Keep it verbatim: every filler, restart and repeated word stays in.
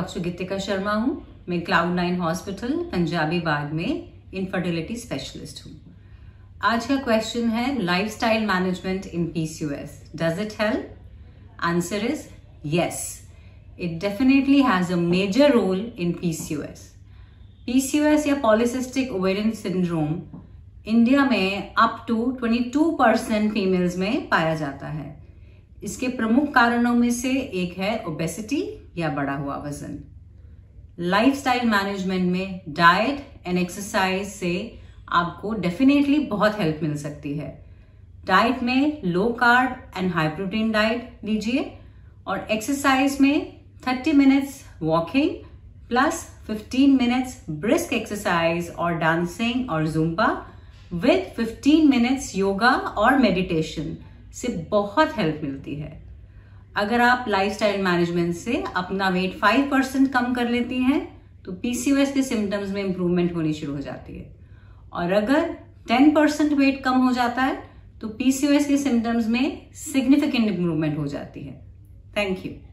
Doctor गीतिका शर्मा हूँ। मैं cloud nine hospital Punjabi Bagh में इनफर्टिलिटी स्पेशलिस्ट हूँ। आज का क्वेश्चन है lifestyle management in PCOS, does it help? Answer is yes, it definitely has a major role in PCOS. PCOS या polycystic ovarian syndrome India में up to बाईस percent females में पाया जाता है। इसके प्रमुख कारणों में से एक है ओबेसिटी या बढ़ा हुआ वजन। लाइफस्टाइल मैनेजमेंट में डाइट एंड एक्सरसाइज से आपको डेफिनेटली बहुत हेल्प मिल सकती है। डाइट में low carb and high protein diet लीजिए और एक्सरसाइज में तीस मिनट्स वॉकिंग प्लस पंद्रह मिनट्स ब्रिस्क एक्सरसाइज और डांसिंग और जुम्बा विद पंद्रह मिनट्स योगा और मेडिटेशन से बहुत हेल्प मिलती है। अगर आप लाइफस्टाइल मैनेजमेंट से अपना वेट पाँच परसेंट कम कर लेती हैं तो पीसीओएस के सिम्टम्स में इंप्रूवमेंट होनी शुरू हो जाती है, और अगर दस परसेंट वेट कम हो जाता है तो पीसीओएस के सिम्टम्स में सिग्निफिकेंट इंप्रूवमेंट हो जाती है। Thank you.